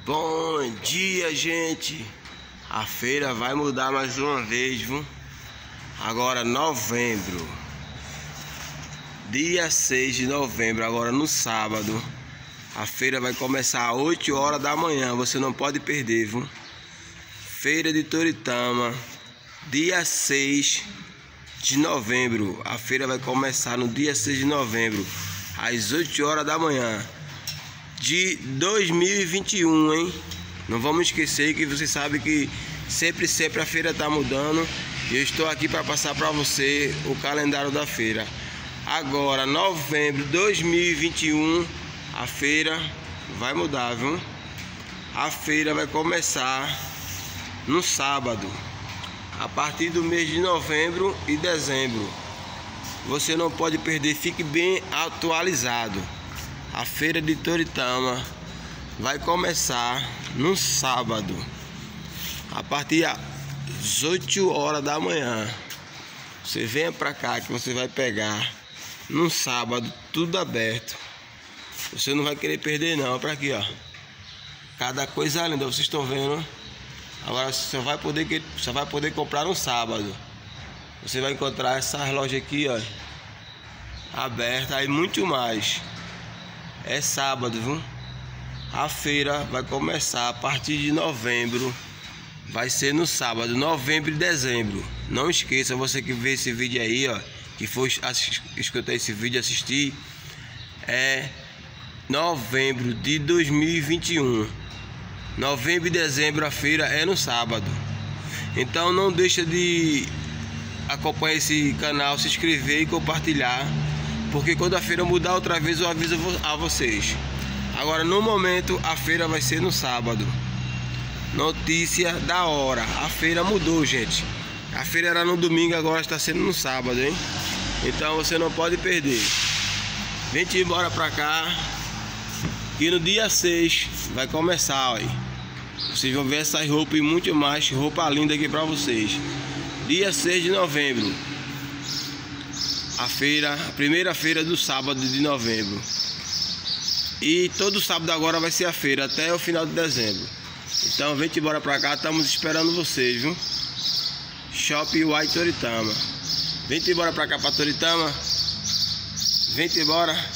Bom dia, gente. A feira vai mudar mais uma vez, viu? Agora novembro, dia 6 de novembro, agora no sábado. A feira vai começar às 8 horas da manhã, você não pode perder, viu? Feira de Toritama, dia 6 de novembro. A feira vai começar no dia 6 de novembro, às 8 horas da manhã de 2021, hein? Não vamos esquecer que você sabe que sempre a feira tá mudando. E eu estou aqui para passar para você o calendário da feira. Agora, novembro de 2021, a feira vai mudar, viu? A feira vai começar no sábado, a partir do mês de novembro e dezembro. Você não pode perder, fique bem atualizado. A feira de Toritama vai começar no sábado, a partir das 8 horas da manhã. Você venha pra cá que você vai pegar no sábado, tudo aberto. Você não vai querer perder não. Pra aqui, ó, cada coisa linda, vocês estão vendo. Agora você vai poder comprar no sábado. Você vai encontrar essas lojas aqui, ó, abertas e muito mais. É sábado, viu? A feira vai começar a partir de novembro. Vai ser no sábado, novembro e dezembro. Não esqueça, você que vê esse vídeo aí, ó, que for escutar esse vídeo, assistir, é novembro de 2021. Novembro e dezembro a feira é no sábado. Então não deixa de acompanhar esse canal, se inscrever e compartilhar, porque quando a feira mudar outra vez eu aviso a vocês. Agora no momento a feira vai ser no sábado. Notícia da hora, a feira mudou, gente. A feira era no domingo, agora está sendo no sábado, hein? Então você não pode perder. Vem embora pra cá, que no dia 6 vai começar, ó. Vocês vão ver essas roupas e muito mais, roupa linda aqui pra vocês. Dia 6 de novembro, a feira, a primeira feira do sábado de novembro. E todo sábado agora vai ser a feira até o final de dezembro. Então vem embora pra cá, estamos esperando vocês, viu? Shopping White Toritama. Vem embora pra cá pra Toritama. Vem embora.